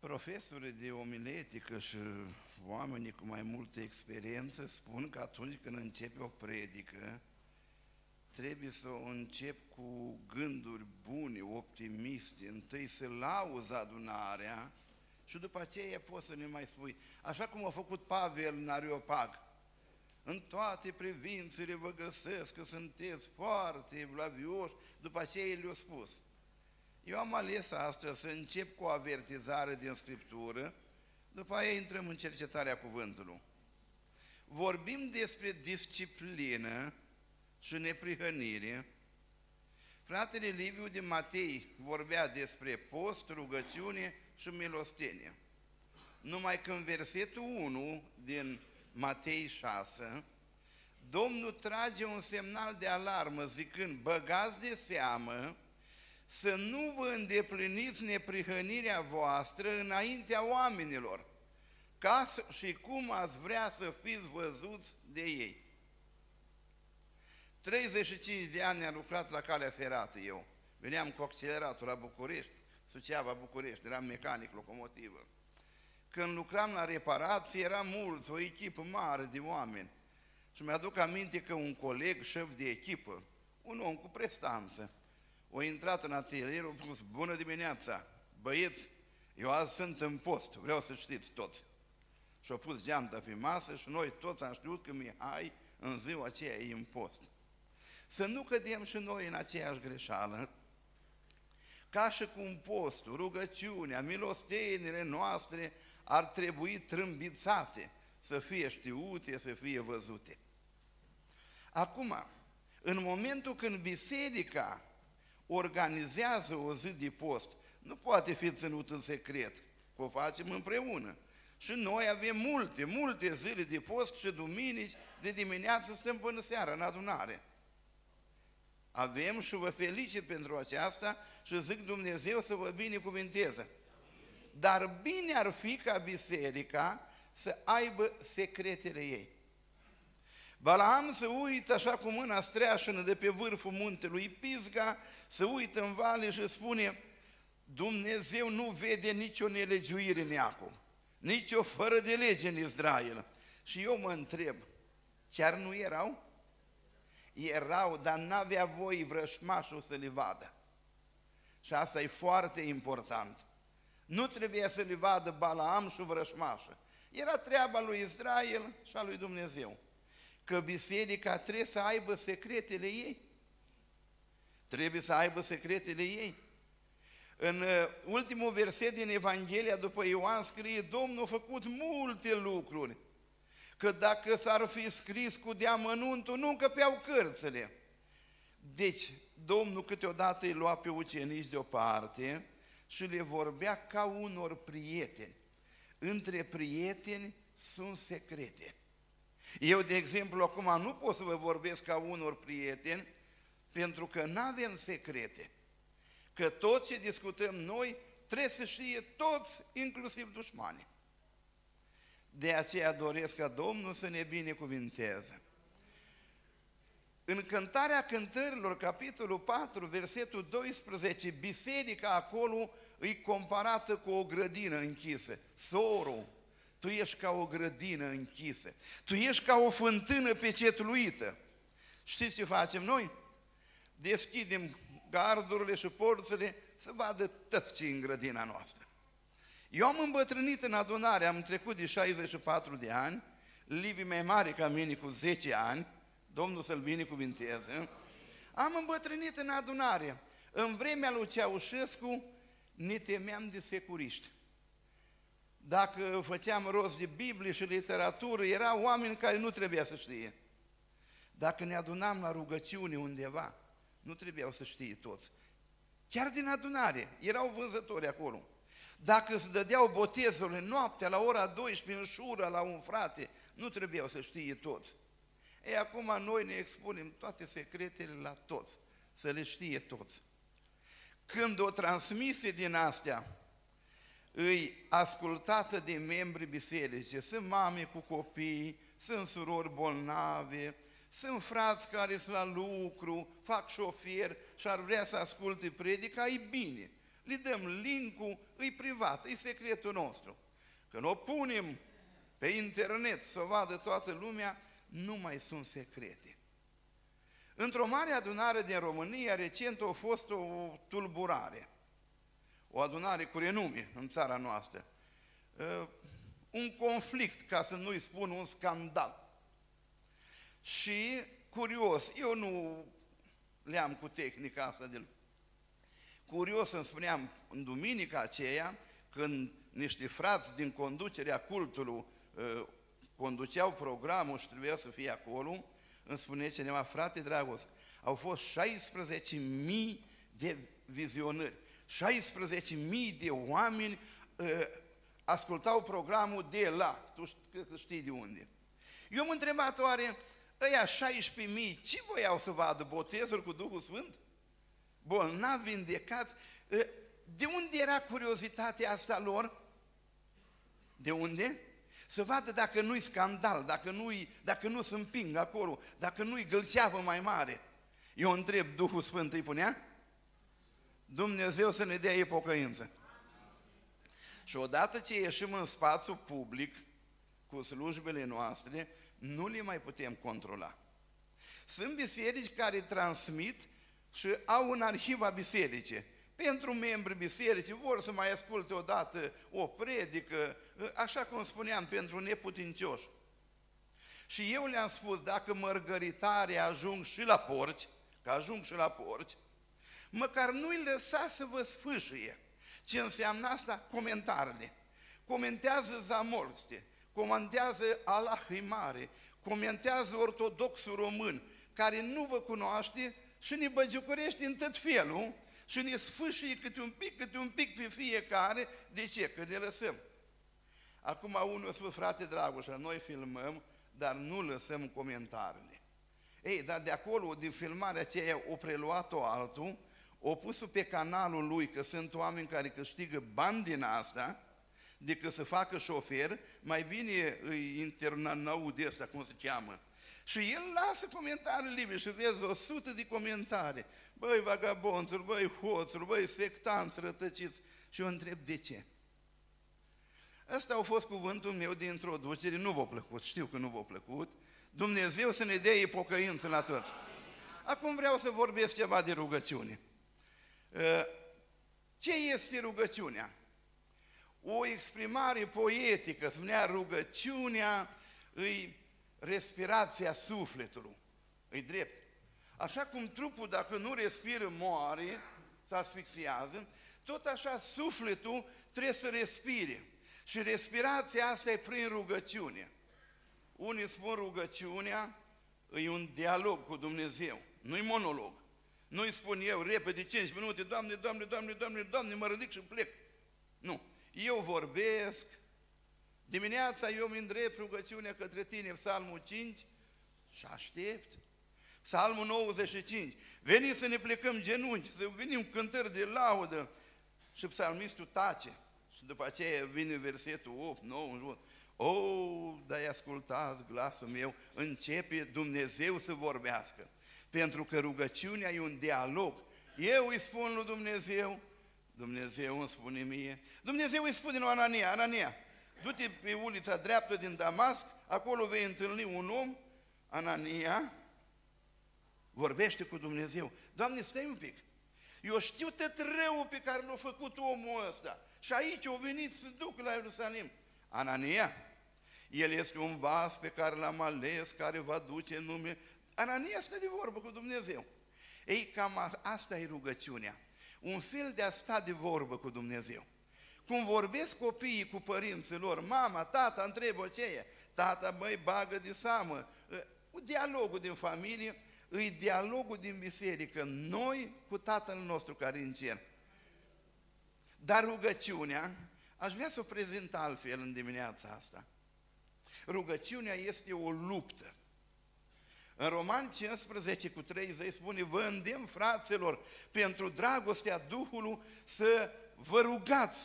Profesorii de omiletică și oamenii cu mai multă experiență spun că atunci când începi o predică, trebuie să o începi cu gânduri bune, optimiste, întâi să lauzi adunarea și după aceea poți să ne mai spui, așa cum a făcut Pavel în Areopag, în toate privințele vă găsesc că sunteți foarte evlavioși, după aceea le-a spus. Eu am ales astăzi să încep cu o avertizare din Scriptură, după aia intrăm în cercetarea cuvântului. Vorbim despre disciplină și neprihănire. Fratele Liviu din Matei vorbea despre post, rugăciune și milostenie. Numai că în versetul 1 din Matei 6, Domnul trage un semnal de alarmă zicând, băgați de seamă să nu vă îndepliniți neprihănirea voastră înaintea oamenilor, ca și cum ați vrea să fiți văzuți de ei. 35 de ani am lucrat la calea ferată eu. Veneam cu accelerator la București, Suceava, București, eram mecanic locomotivă. Când lucram la reparație, eram mulți, o echipă mare de oameni. Și mi-aduc aminte că un coleg, șef de echipă, un om cu prestanță, a intrat în atelier, a spus, bună dimineața, băieți, eu azi sunt în post, vreau să știți toți. Și a pus geanta pe masă și noi toți am știut că Mihai în ziua aceea e în post. Să nu cădem și noi în aceeași greșeală, ca și cum postul, rugăciunea, milostenile noastre ar trebui trâmbițate, să fie știute, să fie văzute. Acum, în momentul când biserica organizează o zi de post, nu poate fi ținut în secret, că o facem împreună. Și noi avem multe zile de post și duminici de dimineață stăm până seara în adunare. Avem și vă felicit pentru aceasta și zic Dumnezeu să vă binecuvinteze. Dar bine ar fi ca biserica să aibă secretele ei. Balaam se uită așa cu mâna streașănă de pe vârful muntelui Pisga, se uită în vale și spune, Dumnezeu nu vede nicio nelegiuire în Iacov, nicio fără de lege în Israel. Și eu mă întreb, chiar nu erau? Erau, dar n-avea voie vrășmașul să le vadă. Și asta e foarte important. Nu trebuia să le vadă Balaam și vrășmașă. Era treaba lui Israel și a lui Dumnezeu. Că biserica trebuie să aibă secretele ei. Trebuie să aibă secretele ei. În ultimul verset din Evanghelia după Ioan scrie, Domnul a făcut multe lucruri, că dacă s-ar fi scris cu deamănuntul, nu încăpeau cărțile. Deci, Domnul câteodată îi lua pe ucenici deoparte și le vorbea ca unor prieteni. Între prieteni sunt secrete. Eu, de exemplu, acum nu pot să vă vorbesc ca unor prieteni, pentru că nu avem secrete. Că tot ce discutăm noi trebuie să știe toți, inclusiv dușmanii. De aceea doresc ca Domnul să ne binecuvinteze. În Cântarea Cântărilor, capitolul 4, versetul 12, biserica acolo îi comparată cu o grădină închisă. Soro, tu ești ca o grădină închisă, tu ești ca o fântână pecetluită. Știți ce facem noi? Deschidem gardurile și porțile să vadă tot ce în grădina noastră. Eu am îmbătrânit în adunare, am trecut de 64 de ani, Livi mai mare ca mine cu 10 ani, Domnul să-l binecuvinteze. Am îmbătrânit în adunare. În vremea lui Ceaușescu ne temeam de securiști. Dacă făceam rost de Biblie și literatură, erau oameni care nu trebuia să știe. Dacă ne adunam la rugăciune undeva, nu trebuiau să știe toți. Chiar din adunare, erau vânzători acolo. Dacă se dădeau botezurile noaptea la ora 12 în șură la un frate, nu trebuiau să știe toți. Ei, acum noi ne expunem toate secretele la toți, să le știe toți. Când o transmisie din astea îi ascultată de membrii bisericii, sunt mame cu copii, sunt surori bolnave, sunt frați care sunt la lucru, fac șofer și ar vrea să asculte predica, e bine. le dăm link-ul, e privat, e secretul nostru. Când o punem pe internet să o vadă toată lumea, nu mai sunt secrete. Într-o mare adunare din România, recent a fost o tulburare, o adunare cu renume în țara noastră, un conflict, ca să nu-i spun un scandal. Și, curios, eu nu le-am cu tehnica asta de... Curios îmi spuneam, în duminica aceea, când niște frați din conducerea cultului conduceau programul și trebuia să fie acolo, îmi spune cineva, frate Dragos, au fost 16.000 de vizionări, 16.000 de oameni ascultau programul de la, tu cred că știi de unde. Eu m-am întrebat, oare, ăia 16.000, ce voiau să vadă, botezul cu Duhul Sfânt? Bolnavi, vindecați? De unde era curiozitatea asta lor? De unde? Să vadă dacă nu-i scandal, dacă nu se împing acolo, dacă nu-i gâlceavă mai mare. Eu întreb, Duhul Sfânt îi punea? Dumnezeu să ne dea ei pocăință. Și odată ce ieșim în spațiu public cu slujbele noastre, nu le mai putem controla. Sunt biserici care transmit și au în arhiva bisericii. Pentru membrii bisericii vor să mai asculte odată o predică, așa cum spuneam, pentru neputincioși. Și eu le-am spus, dacă mărgăritare ajung și la porci, că ajung și la porci, măcar nu-i lăsa să vă sfâșie. Ce înseamnă asta? Comentariile. Comentează Zamolște, comentează Allah e mare, comentează ortodoxul român, care nu vă cunoaște și ne băgiucurește în tot felul și ne sfâșie câte un pic pe fiecare. De ce? Că ne lăsăm. Acum unul a spus, frate Dragoșa, noi filmăm, dar nu lăsăm comentariile. Ei, dar de acolo, din filmarea aceea, o preluat-o altul, o pus-o pe canalul lui, că sunt oameni care câștigă bani din asta, decât să facă șofer, mai bine îi internau de ăsta, cum se cheamă. Și el lasă comentarii libere și vezi 100 de comentarii. Băi vagabonțuri, băi hoțuri, băi sectanți rătăciți. Și eu întreb de ce. Ăsta a fost cuvântul meu de introducere, nu v-a plăcut, știu că nu v-a plăcut. Dumnezeu să ne dea pocăință la toți. Acum vreau să vorbesc ceva de rugăciune. Ce este rugăciunea? O exprimare poetică, spunea, rugăciunea îi respirația sufletului, îi drept. Așa cum trupul, dacă nu respiră, moare, se asfixiază, tot așa sufletul trebuie să respire. Și respirația asta e prin rugăciune. Unii spun rugăciunea e un dialog cu Dumnezeu, nu-i monolog. Nu-i spun eu repede 5 minute, Doamne, Doamne, Doamne, Doamne, Doamne, mă ridic și plec. Nu, eu vorbesc, dimineața eu îmi îndrept rugăciunea către tine, Psalmul 5, și aștept. Psalmul 95, veniți să ne plecăm genunchi, să venim cântări de laudă. Și psalmistul tace. Și după aceea vine versetul 8, 9 în jur. Dar ascultați glasul meu, începe Dumnezeu să vorbească. Pentru că rugăciunea e un dialog. Eu îi spun lui Dumnezeu, Dumnezeu îmi spune mie. Dumnezeu îi spune lui Anania, Anania, du-te pe ulița dreaptă din Damasc, acolo vei întâlni un om, Anania, vorbește cu Dumnezeu. Doamne, stai un pic, eu știu tot răul pe care l-a făcut omul ăsta și aici au venit să duc la Ierusalim. Anania, el este un vas pe care l-am ales, care va duce nume. Anania stă de vorbă cu Dumnezeu. Ei, cam asta e rugăciunea. Un fel de a sta de vorbă cu Dumnezeu. Cum vorbesc copiii cu părinții lor, mama, tata, întrebă ce e. Tata, băi, bagă de seamă. Dialogul din familie, e dialogul din biserică. Noi cu Tatăl nostru care e în cer. Dar rugăciunea, aș vrea să o prezint altfel în dimineața asta. Rugăciunea este o luptă. În Roman 15:30 spune, vă îndemn, fraților, pentru dragostea Duhului să vă rugați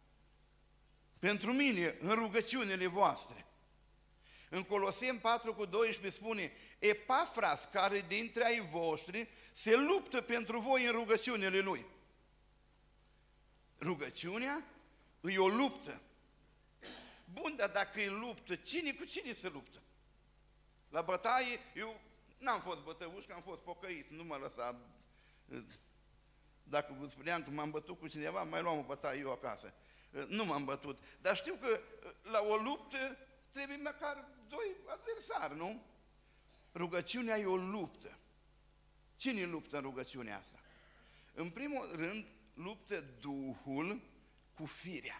pentru mine în rugăciunile voastre. În Coloseni 4:12 spune, Epafras, care dintre ai voștri se luptă pentru voi în rugăciunile lui. Rugăciunea e o luptă. Bun, dar dacă e luptă, cine cu cine se luptă? La bătaie, eu n-am fost bătăuș, că am fost pocăit, nu mă lăsa. Dacă vă spuneam că m-am bătut cu cineva, mai luam o bătaie eu acasă. Nu m-am bătut. Dar știu că la o luptă trebuie măcar doi adversari, nu? Rugăciunea e o luptă. Cine luptă în rugăciunea asta? În primul rând, luptă Duhul cu firea.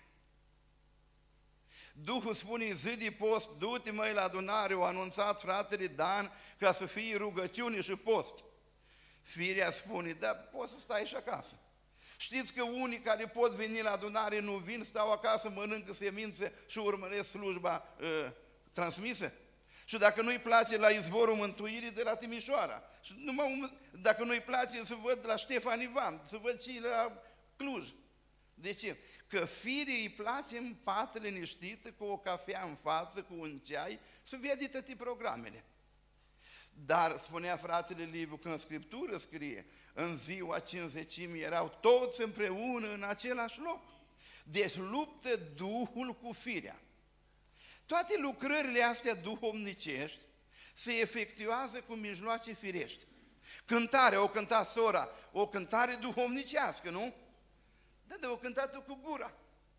Duhul spune, zi de post, du-te măi la adunare, o anunțat fratele Dan ca să fie rugăciune și post. Firea spune, dar poți să stai și acasă. Știți că unii care pot veni la adunare nu vin, stau acasă, mănâncă semințe și urmăresc slujba transmisă? Și dacă nu-i place la Izvorul Mântuirii de la Timișoara, și dacă nu-i place să văd la Ștefan Ivan, să văd și la Cluj. De ce? Că firii îi place în pat liniștită, cu o cafea în față, cu un ceai, să vede toate programele. Dar, spunea fratele Liviu, că în Scriptură scrie, în ziua Cincizecimii erau toți împreună în același loc. Deci luptă Duhul cu firea. Toate lucrările astea duhovnicești se efectuează cu mijloace firești. Cântarea, o cânta sora, o cântare duhovnicească, nu? Da, o cântat-o cu gura.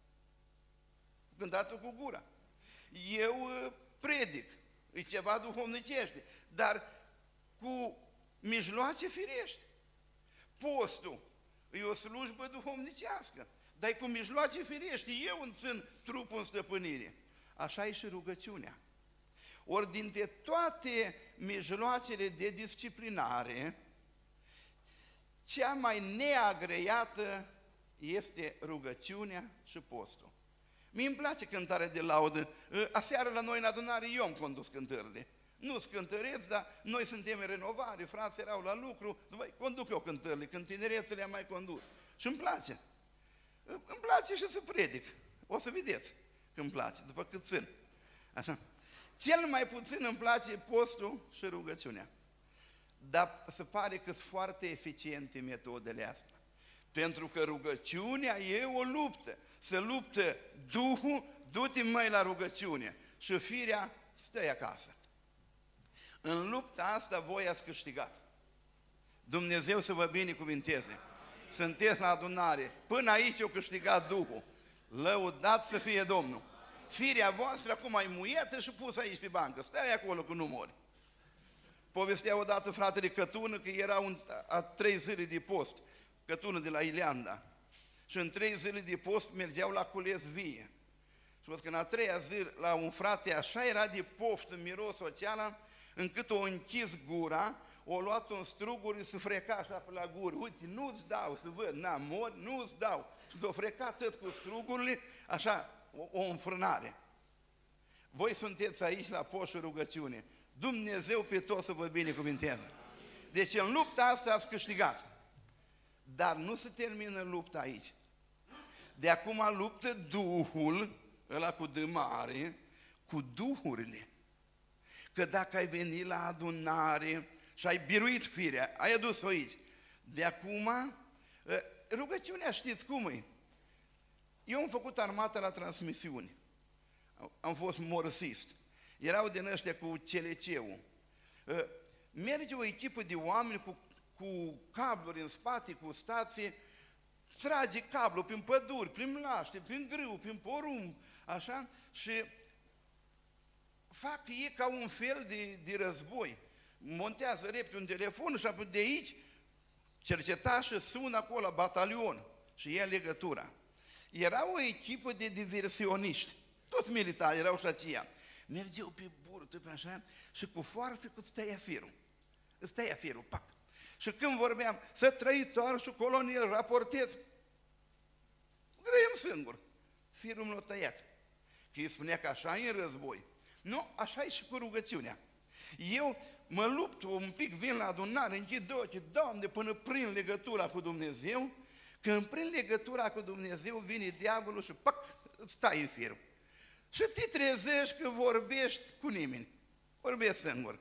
O cântat-o cu gura. Eu predic, e ceva duhovnicește, dar cu mijloace firești. Postul e o slujbă duhovnicească, dar e cu mijloace firești. Eu îmi țin trupul în stăpânire. Așa e și rugăciunea. Ori dintre toate mijloacele de disciplinare, cea mai neagreiată este rugăciunea și postul. Mie îmi place cântarea de laudă. Aseară la noi în adunare eu am condus cântările. Nu-s cântăreți, dar noi suntem în renovare, frații erau la lucru, conduc eu cântările, când tinerețele le-am mai condus. Și îmi place. Îmi place și să predic. O să vedeți că îmi place, după cât țin. Așa. Cel mai puțin îmi place postul și rugăciunea. Dar se pare că sunt foarte eficiente metodele astea. Pentru că rugăciunea e o luptă. Se luptă Duhul, du-te măi la rugăciune. Și firea, stă acasă. În lupta asta voi ați câștigat. Dumnezeu să vă binecuvinteze. Sunteți la adunare. Până aici o câștigat Duhul. Lăudat să fie Domnul. Firea voastră acum e muietă și pusă aici pe bancă. Stai acolo că nu mori. Povestea odată fratele Cătună că era a 3 zile de post. Cătună de la Ileanda. Și în 3 zile de post mergeau la cules vie. Și văd că în a 3-a zi la un frate așa era de poftă, miros oceana, încât o închis gura, o luat un struguri și se freca așa pe la gură. Uite, nu-ți dau să văd, n-am mor, nu-ți dau. Și s-o freca tot cu strugurile, așa, o înfrânare. Voi sunteți aici la post și rugăciune. Dumnezeu pe toți să vă binecuvinteze. Deci în lupta asta ați câștigat. Dar nu se termină lupta aici. De acum luptă Duhul, ăla cu D mare, cu duhurile. Că dacă ai venit la adunare și ai biruit firea, ai adus-o aici. De acum, rugăciunea știți cum e? Eu am făcut armată la transmisiuni. Am fost morsist. Erau din ăștia cu CLC-ul. Merge o echipă de oameni cu cabluri în spate, cu stație, trage cablu prin păduri, prin laște, prin grâu, prin porumb, așa, și fac ei ca un fel de război. Montează repede un telefon și apoi de aici cercetașă sună acolo la batalion și ia legătura. Era o echipă de diversioniști, toți militari erau și aceia. Mergeau pe burtă, pe așa, și cu foarfe cu stăia firul. Stăia firul, pac. Și când vorbeam, să trăitor și coloniel, raportez, grăiem singur. Firul m-l-a tăiat. Că îi spunea că așa e în război. Nu, așa e și cu rugăciunea. Eu mă lupt un pic, vin la adunare, închid ochii, Doamne, până prind legătura cu Dumnezeu. Când prind legătura cu Dumnezeu, vine diavolul și pac, îți taie firul. Și te trezești că vorbești cu nimeni. Vorbești singur.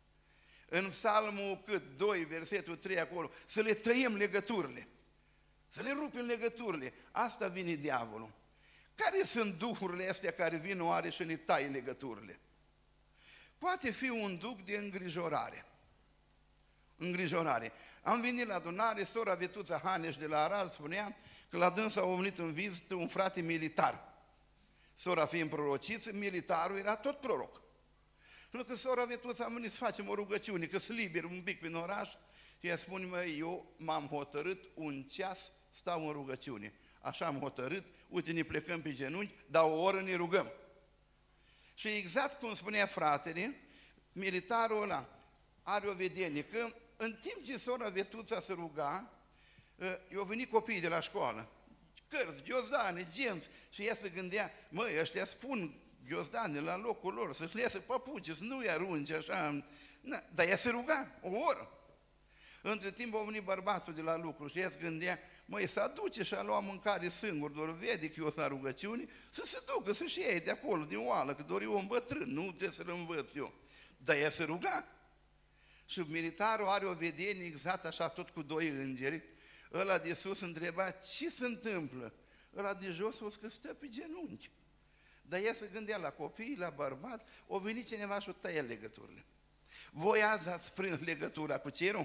În psalmul 2, versetul 3 acolo, să le tăiem legăturile. Să le rupim legăturile. Asta vine diavolul. Care sunt duhurile astea care vin oare și ne taie legăturile? Poate fi un duh de îngrijorare. Îngrijorare. Am venit la adunare, sora Vetuța Haneș de la Arad spunea că la dânsa a venit în vizită un frate militar. Sora fiind prorociță, militarul era tot proroc. Pentru că sora Vetuța am venit să facem o rugăciune, că sunt liber un pic prin oraș, și ea spune, măi, eu m-am hotărât un ceas, stau în rugăciune. Așa am hotărât, uite, ne plecăm pe genunchi, dar o oră ne rugăm. Și exact cum spunea fratele, militarul ăla are o vedenie, că în timp ce sora Vetuța se ruga, i-au venit copiii de la școală, cărți, ghiozdane, genți, și ea se gândea, măi, ăștia spun ghiozdane la locul lor, să-și le iasă papuci, să nu-i arunce așa, dar ea se ruga o oră. Între timp a venit bărbatul de la lucru și ea se gândea, măi, să aduce și a lua mâncare singur, doar vede că eu sunt la rugăciune, să se ducă, să-și iei de acolo, din oală, că doar eu un bătrân, nu trebuie să-l învăț eu. Dar ea se ruga. Și militarul are o vedenie exact așa, tot cu doi îngeri, ăla de sus întreba, ce se întâmplă? Ăla de jos o că stă pe genunchi. Dar ea se gândea la copii, la bărbat, o venit cineva și o tăia legăturile. Voi azi ați prins legătura cu cerul?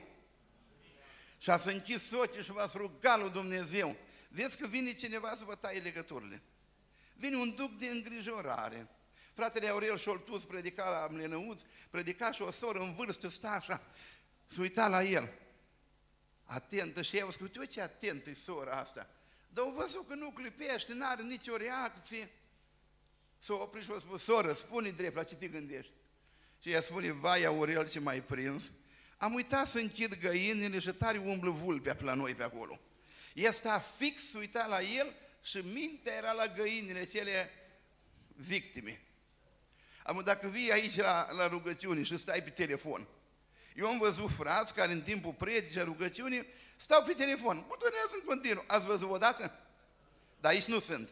Și ați închis ochii și v-ați rugat lui Dumnezeu. Vezi că vine cineva să vă taie legăturile. Vine un duc de îngrijorare. Fratele Aurel Șoltus predica la Mlenăuț, predica și o soră în vârstă sta așa, se uita la el. Atentă și eu spune, uite ce atentă e sora asta. Dar au văzut că nu clipește, n-are nicio reacție. S-a oprit și a spus, soră, spune drept, la ce te gândești? Și ea spune, vai Aurel, ce m-ai prins? Am uitat să închid găinile și tare umblă vulpea pe la noi pe acolo. Ea sta fix, uita la el și mintea era la găinile cele victime. Am dacă vii aici la rugăciune și stai pe telefon, eu am văzut frați care în timpul predicii rugăciunii stau pe telefon, butonează în continuu. Ați văzut odată? Dar aici nu sunt.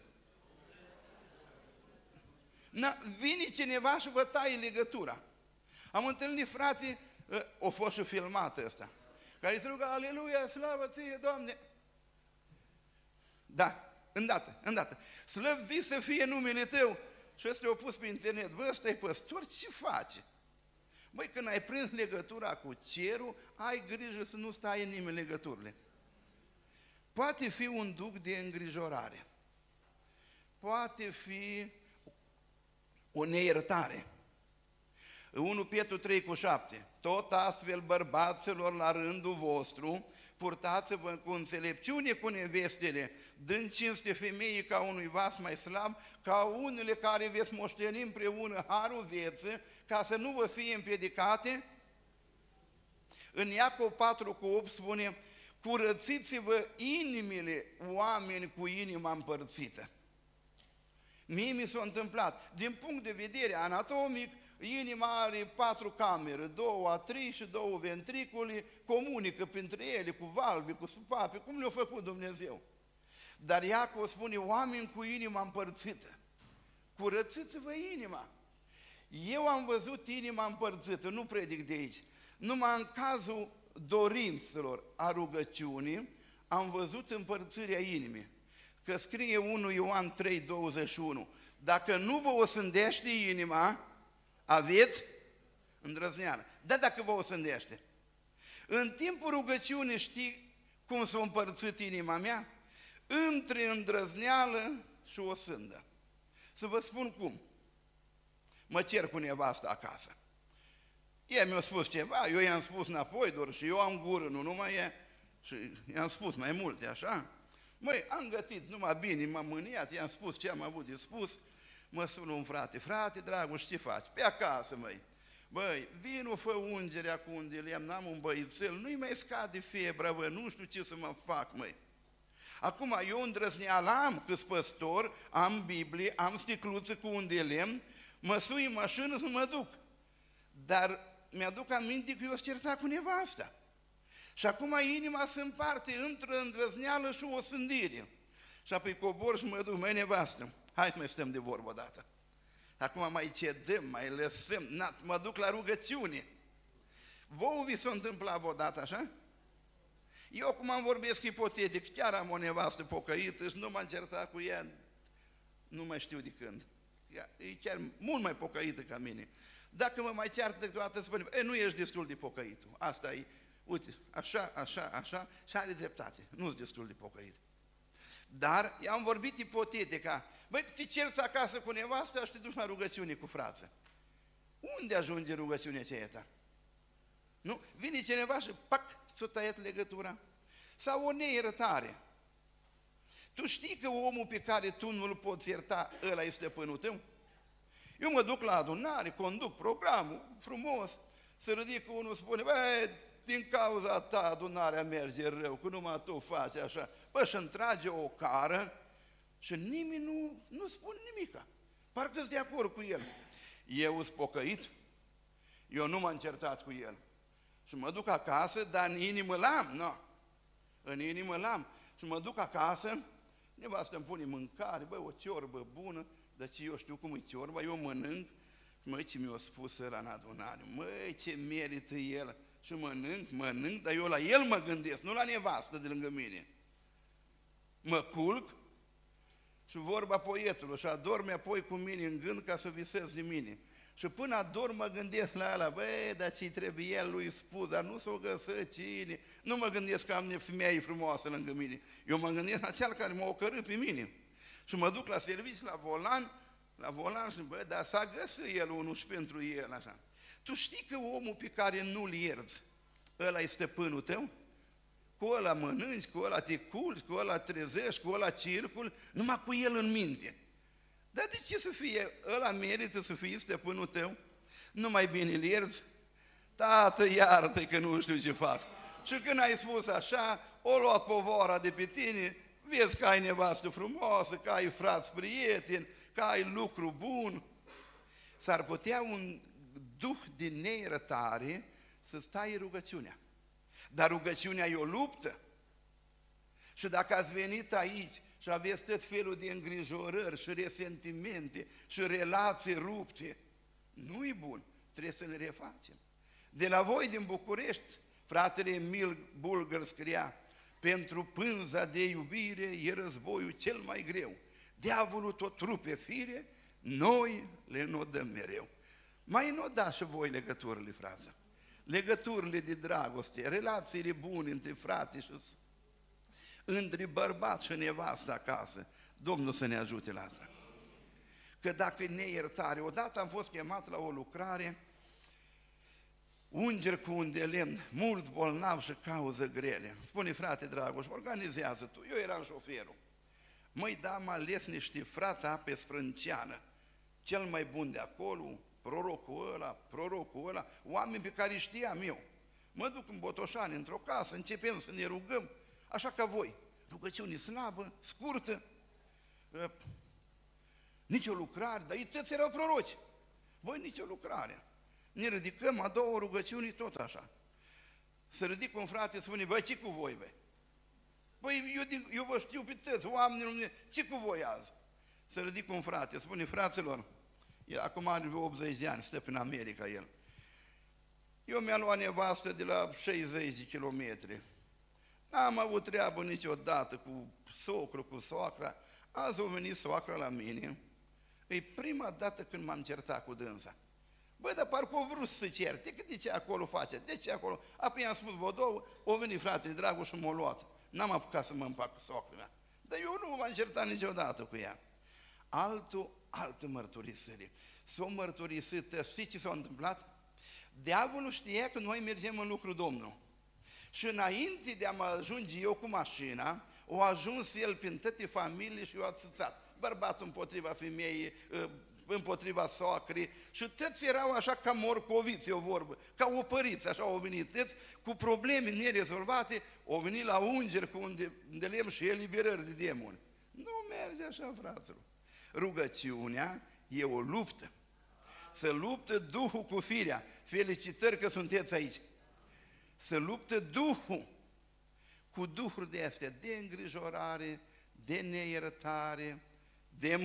Vine cineva și vă taie legătura. Am întâlnit frate, o fost și filmată ăsta, care se rugă, aleluia, slavă ție, Doamne! Da, îndată. Slăvit să fie numele Tău! Și ăsta le-au pus pe internet, bă, ăsta e păstor, ce face? Băi, când ai prins legătura cu cerul, ai grijă să nu stai în nimeni legăturile. Poate fi un duc de îngrijorare, poate fi o neiertare. 1 Petru 3,7. Tot astfel, bărbaților, la rândul vostru, purtați-vă cu înțelepciune cu nevestele, dând cinste femeii ca unui vas mai slab, ca unele care veți moșteni împreună harul vieții, ca să nu vă fie împiedicate. În Iacov 4,8 spune, curățiți-vă inimile, oameni cu inima împărțită. Mie mi s-a întâmplat, din punct de vedere anatomic, inima are 4 camere, 2 atrii și 2 ventriculi, comunică printre ele cu valve, cu supape, cum le-a făcut Dumnezeu. Dar Iacov spune, oameni cu inima împărțită, curățiți-vă inima. Eu am văzut inima împărțită, nu predic de aici, numai în cazul dorințelor a rugăciunii, am văzut împărțirea inimii. Că scrie 1 Ioan 3,21, dacă nu vă osândește inima, aveți îndrăzneală. Dar dacă vă osândește. În timpul rugăciunii știi cum s-a împărțit inima mea? Între îndrăzneală și osândă. Să vă spun cum. Mă cer cu nevasta acasă. Ea mi-a spus ceva, eu i-am spus înapoi, doar și eu am gură, nu numai ea. Și i-am spus mai multe, așa. Măi, am gătit numai bine, m-am mâniat, i-am spus ce am avut de spus. Mă sună un frate, Dragoș, ce faci? Pe acasă, măi. Băi, vino, fă ungerea cu un de lemn, am un băițel, nu-i mai scade febra, bă, nu știu ce să mă fac, măi. Acum, eu îndrăzneală am, că-s păstor, am Biblie, am sticluță cu un de lemn, mă sui în mașină să mă duc. Dar mi-aduc aminte că eu s-a certat cu nevasta. Și acum inima se împarte între îndrăzneală și o sândire. Și apoi cobor și mă duc, măi, nevastă, hai mai stăm de vorbă odată. Acum mai cedăm, mai lăsăm, mă duc la rugăciune. Vouă vi s-a întâmplat odată așa? Eu acum am vorbesc ipotetic, chiar am o nevastă pocăită și nu m-am certat cu ea, nu mai știu de când. Ea e chiar mult mai pocăită ca mine. Dacă mă mai ceartă câteodată, spune, nu ești destul de pocăit. Asta e, uite, așa, și are dreptate, nu-s destul de pocăit. Dar i-am vorbit ipotetica, băi, te cerți acasă cu nevastă și te duci la rugăciune cu frață. Unde ajunge rugăciunea aceea ta? Nu? Vine cineva și pac, s-a tăiat legătura. Sau o neiertare. Tu știi că omul pe care tu nu-l poți ierta, ăla e stăpânul tău? Eu mă duc la adunare, conduc programul frumos, se ridică unul, spune, băi, din cauza ta adunarea merge rău, că numai tu faci așa. Bă, și-mi trage o cară și nimeni nu spune nimica. Parcă-s de acord cu el. Eu sunt pocăit, eu nu m-am certat cu el. Și mă duc acasă, dar în inimă l-am, nu. În inimă l-am. Și mă duc acasă, nevastă îmi pune mâncare, bă, o ciorbă bună, dar ce eu știu cum e ciorba, eu mănânc, măi, ce mi-a spus ăla în adunare, măi, ce merită el, și mănânc, dar eu la el mă gândesc, nu la nevastă de lângă mine. Mă culc și vorba poetului, și adorme apoi cu mine în gând ca să visez de mine. Și până adorm mă gândesc la ăla, băi, dar ce-i trebuie el lui spus, dar nu s-o găsă cine. Nu mă gândesc că am femeie frumoasă lângă mine, eu mă gândesc la cel care m-a ocărât pe mine. Și mă duc la serviciu, la volan și bă, dar s-a găsit el unul și pentru el, așa. Tu știi că omul pe care nu-l ierți, ăla e stăpânul tău? Cu ăla mănânci, cu ăla te culci, cu ăla trezești, cu ăla circul, numai cu el în minte. Dar de ce să fie, ăla merită să fie stăpânul tău? Nu mai bine îl ierți? Tată, iartă-i că nu știu ce fac. Și când ai spus așa, o luat povara de pe tine, vezi că ai nevastă frumoasă, că ai frați prieteni, că ai lucru bun. S-ar putea un duh de neiertare să stai rugăciunea. Dar rugăciunea e o luptă. Și dacă ați venit aici și aveți tot felul de îngrijorări și resentimente și relații rupte, nu e bun, trebuie să le refacem. De la voi din București, fratele Emil Bulgăr scria, pentru pânza de iubire e războiul cel mai greu. Diavolul tot rupe fire, noi le nodăm mereu. Mai nodați și voi legăturile, frate. Legăturile de dragoste, relațiile bune între frate și între bărbat și nevastă acasă. Domnul să ne ajute la asta. Că dacă e neiertare, odată am fost chemat la o lucrare, ungeri cu un de lemn, mulți bolnavi și cauză grele. Spune, frate Dragoș, organizează tu. Eu eram șoferul. Măi, da, am ales niște frați pe Sprânceană, cel mai bun de acolo, prorocul ăla, oameni pe care știam eu. Mă duc în Botoșani, într-o casă, începem să ne rugăm, așa ca voi. Rugăciune slabă, scurtă, nici o lucrare, dar ei toți erau proroci. Voi nici o lucrare. Ne ridicăm a doua rugăciuni tot așa. Se ridică un frate, spune, băi, ce cu voi, băi? Băi, eu vă știu pe toți, oamenii, ce cu voi azi? Se ridică un frate, spune, fraților, acum are 80 de ani, stă prin America el. Eu mi-am luat nevastă de la 60 de kilometri. N-am avut treabă niciodată cu socru, cu soacra. Azi a venit soacra la mine. E prima dată când m-am certat cu dânsa. Băi, dar parcă o vrut să certe, că de ce acolo face, de ce acolo? Apoi i-am spus vă două, o venit fratele Dragoș și m-a luat. N-am apucat să mă împac cu soacra mea. Dar eu nu m-am certat niciodată cu ea. Altă mărturisire. S-o mărturisită, știi ce s-a întâmplat? Diavolul știa că noi mergem în lucru Domnul. Și înainte de a mă ajunge eu cu mașina, o ajuns el prin toate familiile și eu a țățat. Bărbatul împotriva femeii, împotriva soacrii și toți erau așa ca morcoviți, o vorbă, ca opăriți, așa au venit toți, cu probleme nerezolvate, au venit la ungeri cu un de lemn și eliberări de demoni. Nu merge așa, fraților. Rugăciunea e o luptă. Să luptă Duhul cu firea. Felicitări că sunteți aici. Să luptă Duhul cu duhuri de astea, de îngrijorare, de neiertare, de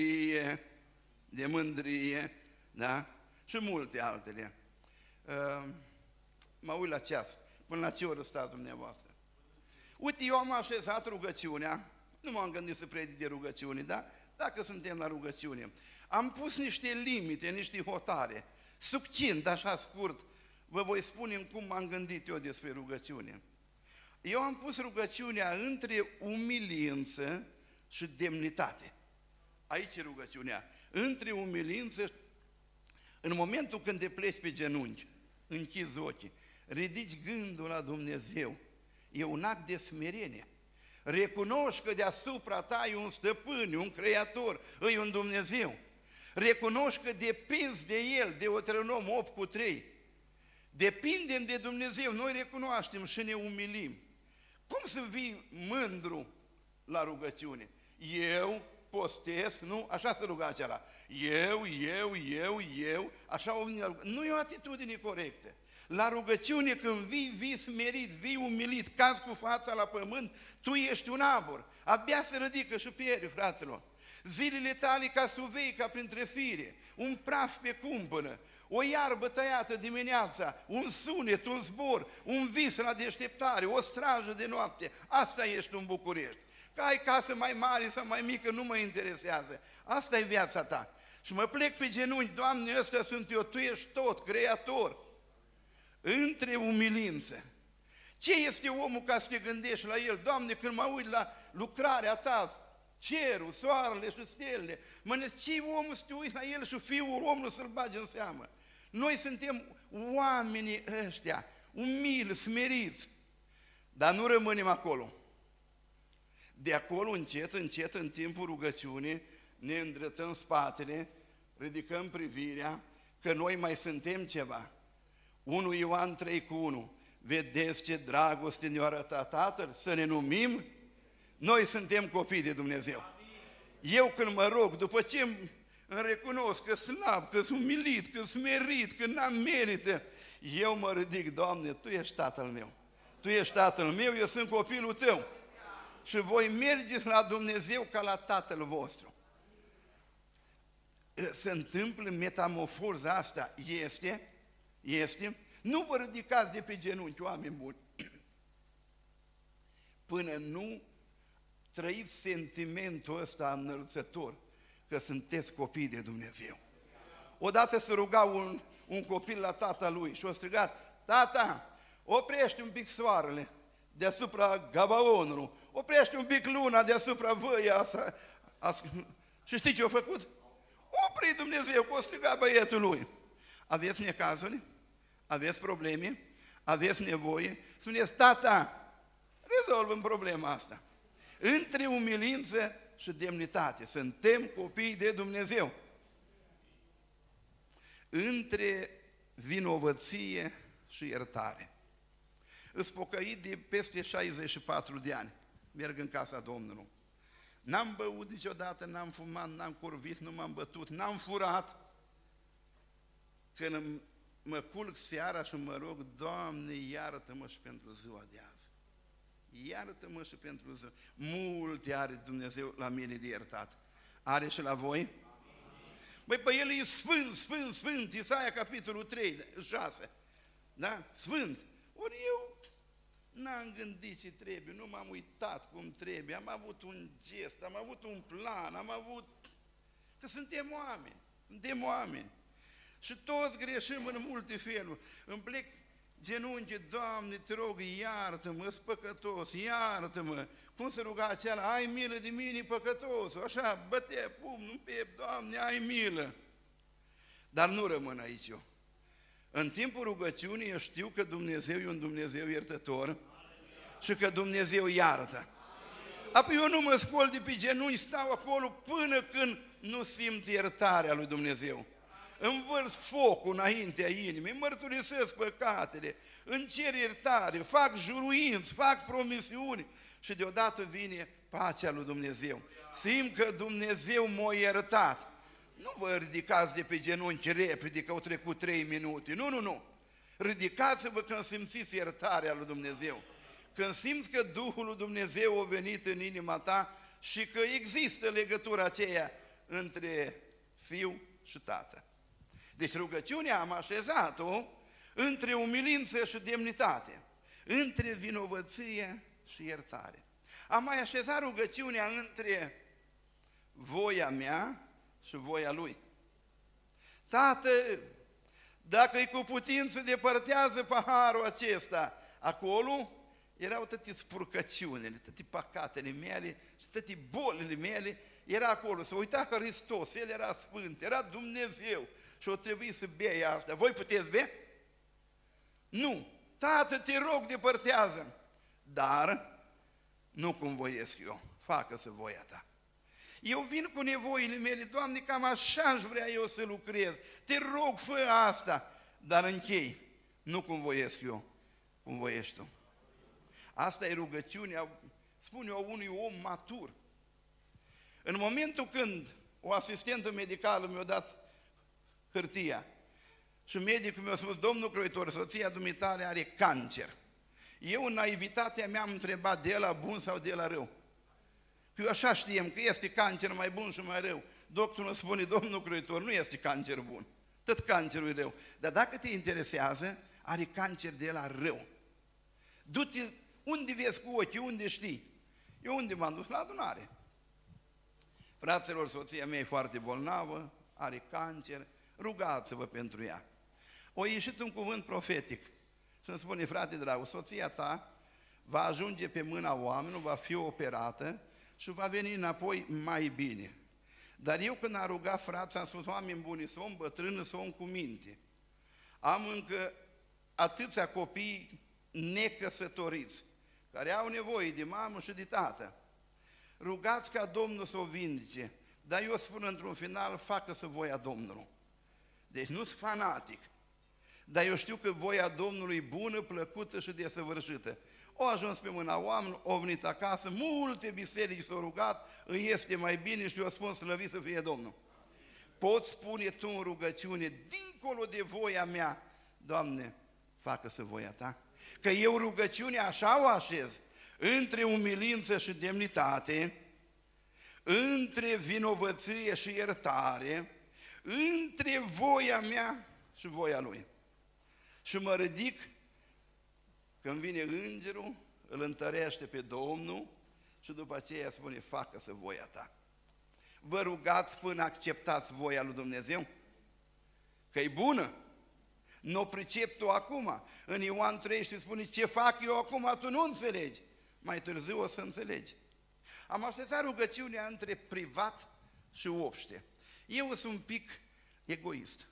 mândrie, da? Și multe altele. Mă uit la ceas. Până la ce oră stați dumneavoastră? Uite, eu am așezat rugăciunea, nu m-am gândit să predic de rugăciune, da? Dacă suntem la rugăciune. Am pus niște limite, niște hotare, succint, așa scurt, vă voi spune cum m-am gândit eu despre rugăciune. Eu am pus rugăciunea între umilință și demnitate. Aici e rugăciunea. Între umilință, în momentul când te pleci pe genunchi, închizi ochii, ridici gândul la Dumnezeu, e un act de smerenie. Recunoști că deasupra ta e un stăpân, un creator, e un Dumnezeu. Recunoști că depinzi de El, Deuteronom 8:3. Depindem de Dumnezeu, noi recunoaștem și ne umilim. Cum să vii mândru la rugăciune? Eu postesc, nu? Așa se ruga acela. Eu, așa o vine la rugăciune. Nu e o atitudine corectă. La rugăciune când vii smerit, vii umilit, cazi cu fața la pământ, tu ești un abur. Abia se ridică și pieri, fraților. Zilele tale ca suvei, ca printre fire, un praf pe cumpănă, o iarbă tăiată dimineața, un sunet, un zbor, un vis la deșteptare, o strajă de noapte. Asta ești în București. Că ai casă mai mare sau mai mică, nu mă interesează. Asta e viața ta. Și mă plec pe genunchi, Doamne, ăsta sunt eu, Tu ești tot, creator. Între umilință. Ce este omul ca să te gândești la el? Doamne, când mă uit la lucrarea Ta, cerul, soarele și stelele, mă gândesc, ce omul să te uiți la el și fiul omului să-l bagi în seamă? Noi suntem oamenii ăștia, umili, smeriți, dar nu rămânem acolo. De acolo, încet, încet, în timpul rugăciunii, ne îndreptăm spatele, ridicăm privirea, că noi mai suntem ceva. 1 Ioan 3:1. Vedeți ce dragoste ne-a arătat Tatăl? Să ne numim? Noi suntem copii de Dumnezeu. Eu când mă rog, după ce îmi recunosc că slab, că sunt umilit, că sunt smerit, că n-am merită, eu mă ridic, Doamne, Tu ești Tatăl meu. Tu ești Tatăl meu, eu sunt copilul Tău. Și voi mergeți la Dumnezeu ca la Tatăl vostru. Se întâmplă metamorfoza asta. Este. Nu vă ridicați de pe genunchi, oameni buni, până nu trăiți sentimentul ăsta înălțător că sunteți copii de Dumnezeu. Odată se ruga un copil la tata lui și a strigat, Tata, oprește un pic soarele deasupra Gabaonului, oprește un pic luna deasupra văii asta. Și știi ce a făcut? Opri Dumnezeu, că o striga băietul lui. Aveți necazuri? Aveți probleme? Aveți nevoie? Spuneți, Tata, rezolvăm problema asta. Între umilință și demnitate. Suntem copii de Dumnezeu. Între vinovăție și iertare. Îs pocăit de peste 64 de ani. Merg în casa Domnului. N-am băut niciodată, n-am fumat, n-am curvit, nu m-am bătut, n-am furat. Când mă culc seara și mă rog, Doamne, iartă-mă și pentru ziua de azi. Iartă-mă și pentru ziua. Multe are Dumnezeu la mine de iertat. Are și la voi? Băi, pe El e sfânt, sfânt, sfânt. Isaia, capitolul 3, 6. Da? Sfânt. Ori eu n-am gândit ce trebuie, nu m-am uitat cum trebuie, am avut un gest, am avut un plan, am avut... Că suntem oameni. Și toți greșim în multe feluri. Îmi plec genunchi, Doamne, te rog, iartă-mă, sunt păcătos, iartă-mă. Cum se ruga aceala, ai milă de mine, păcătosul, așa, bătea pumnul în piept, Doamne, ai milă. Dar nu rămân aici eu. În timpul rugăciunii eu știu că Dumnezeu e un Dumnezeu iertător și că Dumnezeu iartă. Apoi eu nu mă scol de pe genunchi, stau acolo până când nu simt iertarea lui Dumnezeu. Învărs focul înaintea inimii, mărturisesc păcatele, îmi cer iertare, fac juruinți, fac promisiuni și deodată vine pacea lui Dumnezeu. Simt că Dumnezeu m-a iertat. Nu vă ridicați de pe genunchi repede că au trecut 3 minute, nu. Ridicați-vă când simțiți iertarea lui Dumnezeu. Când simți că Duhul lui Dumnezeu a venit în inima ta și că există legătura aceea între Fiu și Tată. Deci rugăciunea am așezat-o între umilință și demnitate, între vinovăție și iertare. Am mai așezat rugăciunea între voia mea și voia Lui. Tată, dacă-i cu putință, depărtează paharul acesta. Acolo erau toate spurcăciunile, toate păcatele mele și toate bolile mele, era acolo. Se uita Hristos, El era Sfânt, era Dumnezeu și o trebuie să bea asta. Voi puteți bea? Nu. Tată, te rog, depărtează. Dar nu cum voiesc eu, facă-se voia ta. Eu vin cu nevoile mele, Doamne, cam așa aș vrea eu să lucrez. Te rog, fă asta, dar închei. Nu cum voiesc eu, cum voiești tu. Asta e rugăciunea, spune eu, unui om matur. În momentul când o asistentă medicală mi-a dat hârtia și medicul mi-a spus, domnul croitor, soția dumitale are cancer. Eu, în naivitatea mea, am întrebat de la bun sau de la rău. Că eu așa știam că este cancer mai bun și mai rău. Doctorul îmi spune, domnul croitor, nu este cancer bun, tot cancerul e rău. Dar dacă te interesează, are cancer de la rău. Du-te unde vezi cu ochii, unde știi. Eu unde m-am dus? La adunare. Fraților, soția mea e foarte bolnavă, are cancer, rugați-vă pentru ea. O ieșit un cuvânt profetic. Să-mi spune, frate dragul, soția ta va ajunge pe mâna oamenilor, va fi operată și va veni înapoi mai bine. Dar eu când am rugat frații, am spus, oameni buni, să om bătrână, să om cu minte. Am încă atâția copii necăsătoriți, care au nevoie de mamă și de tată. Rugați ca Domnul să o vindece, dar eu spun într-un final, facă-se voia Domnului. Deci nu sunt fanatic, dar eu știu că voia Domnului e bună, plăcută și desăvârșită. O ajuns pe mâna oameni, o venit acasă, multe biserici s-au rugat, îi este mai bine și eu spun slăvit să fie Domnul. Poți spune tu în rugăciune, dincolo de voia mea, Doamne, facă-se voia ta. Că eu rugăciunea așa o așez, între umilință și demnitate, între vinovăție și iertare, între voia mea și voia Lui. Și mă ridic, când vine îngerul, îl întărește pe Domnul și după aceea spune, facă-se voia ta. Vă rugați până acceptați voia lui Dumnezeu? Că e bună. Nu o pricep tu acum. În Ioan 13 spune, ce fac eu acum, tu nu înțelegi. Mai târziu o să înțelegi. Am așezat rugăciunea între privat și obște. Eu sunt un pic egoist,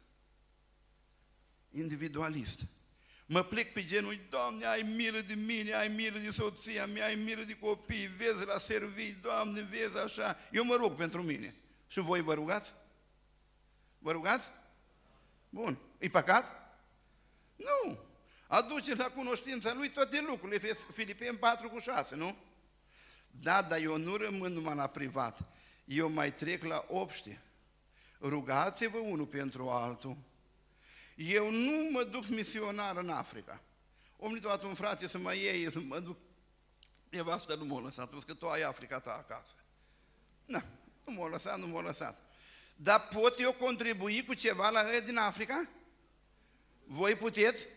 individualist. Mă plec pe genunchi, Doamne, ai milă de mine, ai milă de soția mea, ai milă de copii, vezi la servici, Doamne, vezi așa. Eu mă rog pentru mine. Și voi vă rugați? Vă rugați? Bun. E păcat? Nu. Aduce la cunoștința Lui toate lucrurile, Filipeni 4:6, nu? Da, dar eu nu rămân numai la privat, eu mai trec la obște. Rugați-vă unul pentru altul. Eu nu mă duc misionar în Africa. Om venit toată un frate să mă iei, să mă duc. Nevastă nu m-a lăsat, că tu ai Africa ta acasă. Nu, nu m-a lăsat, nu m-a lăsat. Dar pot eu contribui cu ceva la ăia din Africa? Voi puteți?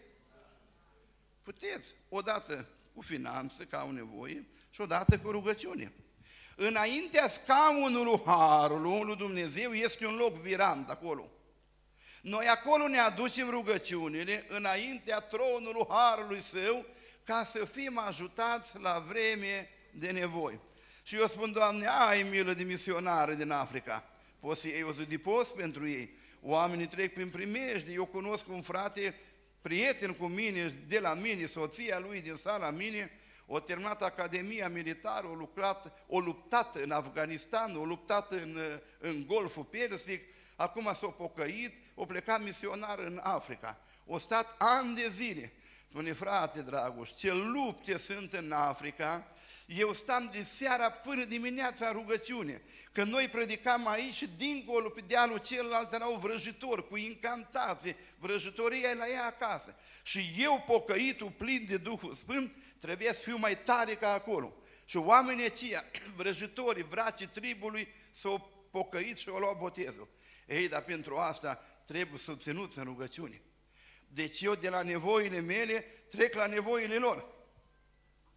Puteți. Odată cu finanță, ca au nevoie, și odată cu rugăciune. Înaintea scaunului Harului lui Dumnezeu este un loc virant acolo. Noi acolo ne aducem rugăciunile înaintea tronului Harului Său ca să fim ajutați la vreme de nevoie. Și eu spun, Doamne, ai milă de misionari din Africa. Poți să iei o zi de post pentru ei. Oamenii trec prin primejde. Eu cunosc un frate, prieten cu mine, de la mine, soția lui din sala mine, a terminat Academia Militară, a luptat în Afganistan, a luptat în Golful Persic, acum s-a pocăit, a plecat misionar în Africa. A stat ani de zile. Spune, frate Dragoș, ce lupte sunt în Africa, eu stam de seara până dimineața în rugăciune. Că noi predicam aici și dincolo pe dealul celălalt erau vrăjitori cu incantații, vrăjitoria e la ea acasă. Și eu, pocăitul, plin de Duhul Sfânt, trebuia să fiu mai tare ca acolo. Și oamenii aceia, vrăjitorii, vracii tribului, s-au pocăit și au luat botezul. Ei, dar pentru asta trebuie să ținuți în rugăciune. Deci eu de la nevoile mele trec la nevoile lor.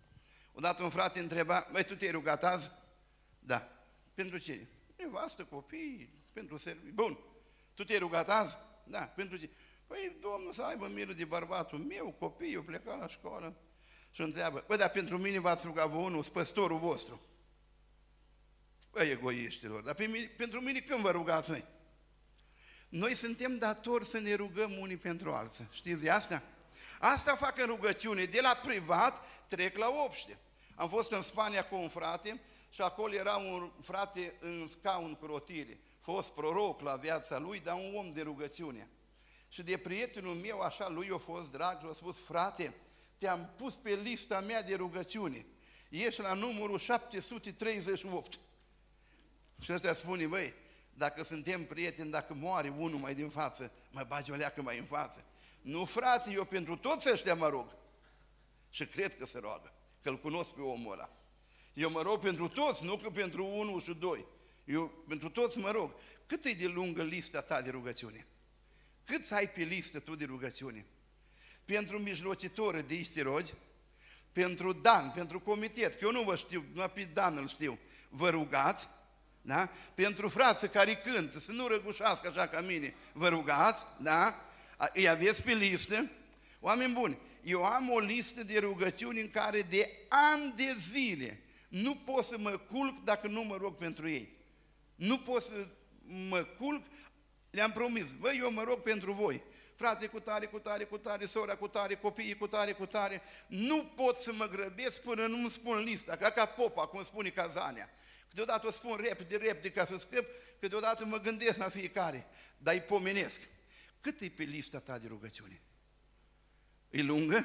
Odată un frate întreba, băi, tu te-ai rugat azi? Da. Pentru ce? Nevastă, copii, pentru serviciu. Bun. Tu te-ai rugat azi? Da. Pentru ce? Păi, Domnul să aibă milă de bărbatul meu, copiii, eu pleca la școală. Și întreabă, băi, dar pentru mine v-ați rugat vă unul, păstorul vostru. Băi, egoiștilor, dar pentru mine când vă rugați noi? Noi suntem datori să ne rugăm unii pentru alții. Știți de asta? Asta fac în rugăciune. De la privat trec la obște. Am fost în Spania cu un frate și acolo era un frate în scaun cu rotile. Fost proroc la viața lui, dar un om de rugăciune. Și de prietenul meu, așa, lui a fost drag și a spus, frate, te-am pus pe lista mea de rugăciune. Ești la numărul 738. Și ăsta spune, băi, dacă suntem prieteni, dacă moare unul mai din față, mai bagi o leacă mai în față. Nu, frate, eu pentru toți ăștia mă rog. Și cred că se roagă, că îl cunosc pe omul ăla. Eu mă rog pentru toți, nu că pentru unul și doi. Eu pentru toți mă rog. Cât e de lungă lista ta de rugăciune? Cât ai pe listă tu de rugăciune? Pentru mijlocitoră de aici te rogi? Pentru Dan, pentru comitet, că eu nu vă știu, numai pe Dan îl știu. Vă rugați? Da? Pentru frații care cântă, să nu răgușească așa ca mine, vă rugați? Da? Îi aveți pe listă? Oameni buni, eu am o listă de rugăciuni în care de ani de zile nu pot să mă culc dacă nu mă rog pentru ei. Nu pot să mă culc, le-am promis, băi, eu mă rog pentru voi. Frate cu tare, cu tare, cu tare, sora cu tare, copiii cu tare, cu tare. Nu pot să mă grăbesc până nu îmi spun lista, ca popa, cum spune Cazania. Câteodată o spun repede ca să scăp, câteodată mă gândesc la fiecare, dar îi pomenesc. Cât e pe lista ta de rugăciune? E lungă?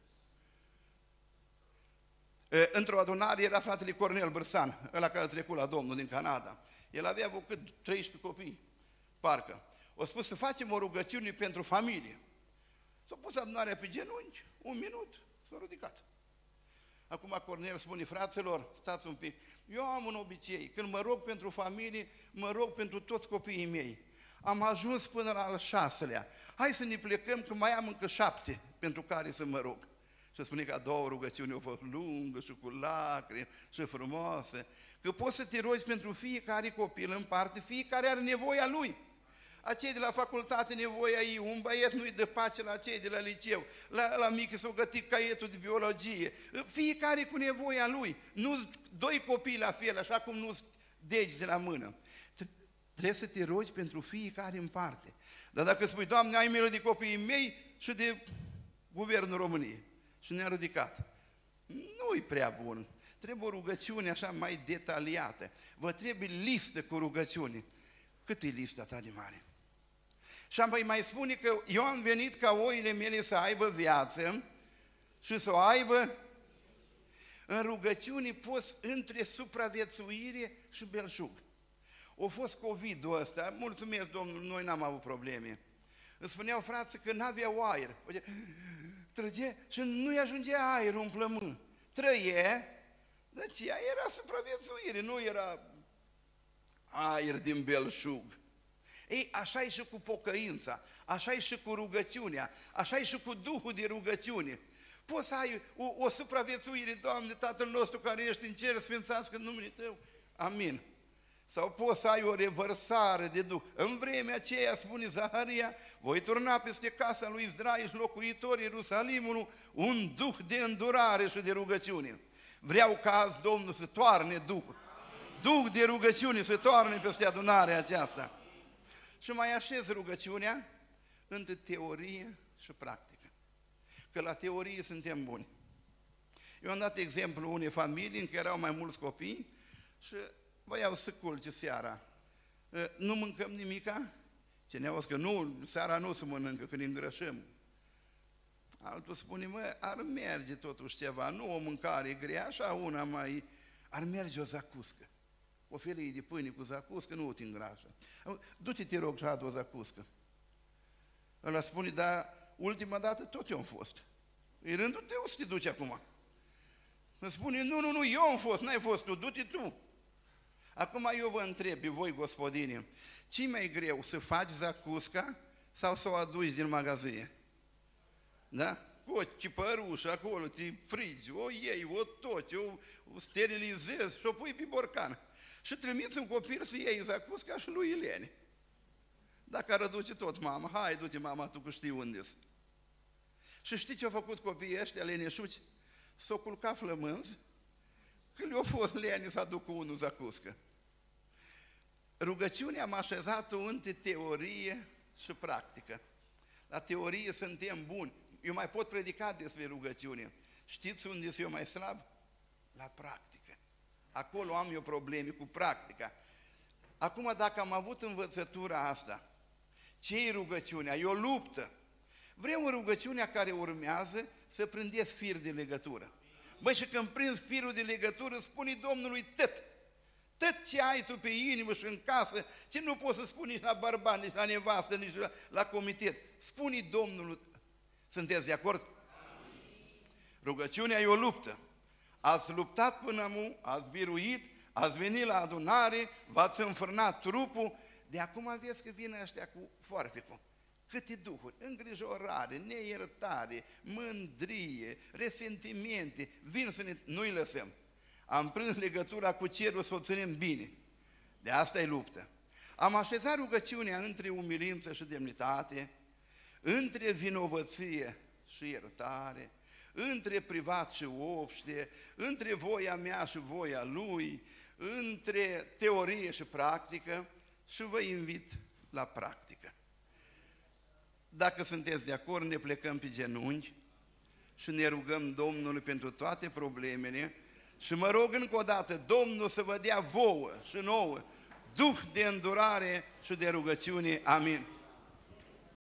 Într-o adunare era fratele Cornel Bărsan, ăla care a trecut la Domnul din Canada. El avea cât 13 copii, parcă. O spus să facem o rugăciune pentru familie. S-a pus adunarea pe genunchi, 1 minut, s-a ridicat. Acum Cornel spune, fraților, stați un pic, eu am un obicei, când mă rog pentru familie, mă rog pentru toți copiii mei. Am ajuns până la al 6-lea. Hai să ne plecăm, că mai am încă 7 pentru care să mă rog. Și spune că a doua rugăciune a fost lungă și cu lacrimi și frumoasă. Că poți să te rogi pentru fiecare copil în parte, fiecare are nevoia lui. Acei de la facultate nevoia ei, un băiet nu-i dă pace la cei de la liceu, la mică s-o gătit caietul de biologie. Fiecare cu nevoia lui. Nu 2 copii la fel, așa cum nu degi de la mână. Trebuie să te rogi pentru fiecare în parte. Dar dacă spui, Doamne, ai milă de copiii mei și de Guvernul României, și ne-a ridicat, nu-i prea bun. Trebuie o rugăciune așa mai detaliată. Vă trebuie listă cu rugăciuni. Cât e lista ta de mare? Și am mai spune că eu am venit ca oile mele să aibă viață și să o aibă în rugăciune poți între supraviețuire și belșug. A fost COVID-ul ăsta, mulțumesc Domnul, noi n-am avut probleme. Îmi spuneau frații că n-aveau aer. Trăge și nu-i ajungea aerul în plămân. Trăie, deci ea era supraviețuire, nu era aer din belșug. Ei, așa e și cu pocăința, așa e și cu rugăciunea, așa e și cu Duhul de rugăciune. Poți să ai o supraviețuire, Doamne, Tatăl nostru care ești în cer, sfințească numele Tău. Amin. Sau poți să ai o revărsare de Duh. În vremea aceea, spune Zaharia, voi turna peste casa lui Israel și locuitorii Ierusalimului un Duh de îndurare și de rugăciune. Vreau ca azi Domnul să toarne Duh. Duh de rugăciune să toarne peste adunarea aceasta. Și mai așez rugăciunea între teorie și practică. Că la teorie suntem buni. Eu am dat exemplu unei familii în care erau mai mulți copii și voiau să culce seara. Nu mâncăm nimica? Ce ne-au zis că nu, seara nu se mănâncă, că ne îngrășăm. Altul spune, mă, ar merge totuși ceva, nu o mâncare grea, așa una mai... Ar merge o zacuscă. O felie de pâine cu zacuscă nu te îngrașă. Du-te, te rog, și adu o zacuscă. Ăla spune, dar ultima dată tot eu am fost. E rândul tău să te duci acum. Îmi spune, nu, eu am fost, n-ai fost tu, du-te tu. Acum eu vă întreb pe voi, gospodine, ce mai greu, să faci zacusca sau să o aduci din magazie? Da? cu o cipărușă acolo, te frigi, o iei, o toci, o sterilizezi și o pui pe borcan. Și trimiți un copil să iei zacusca și lui Ilene. Dacă ar aduce tot mama, hai, du-te mama, tu că știi unde-s. Și știi ce au făcut copiii ăștia leneșuci? S-au culcat flămânzi, că le-a fost lene să aducă unul zacuscă. Rugăciunea am așezat-o între teorie și practică. La teorie suntem buni. Eu mai pot predica despre rugăciune. Știți unde sunt eu mai slab? La practică. Acolo am eu probleme cu practica. Acum, dacă am avut învățătura asta, ce-i rugăciunea? E o luptă. Vrem o rugăciune care urmează să prindeți fir de legătură. Băi, și când prinzi firul de legătură, spune Domnului tot ce ai tu pe inimă și în casă, ce nu poți să spui nici la bărbat, nici la nevastă, nici la comitet. Spune Domnului, sunteți de acord? Rugăciunea e o luptă. Ați luptat până acum, ați biruit, ați venit la adunare, v-ați înfrânat trupul, de acum aveți că vin ăștia cu foarfecul. Câte duhuri, îngrijorare, neiertare, mândrie, resentimente, vin să nu-i lăsăm. Am prins legătura cu cerul să o ținem bine. De asta e luptă. Am așezat rugăciunea între umilință și demnitate, între vinovăție și iertare, între privat și obște, între voia mea și voia lui, între teorie și practică și vă invit la practică. Dacă sunteți de acord, ne plecăm pe genunchi și ne rugăm Domnului pentru toate problemele și mă rog încă o dată, Domnul să vă dea vouă și nouă duh de îndurare și de rugăciune. Amin.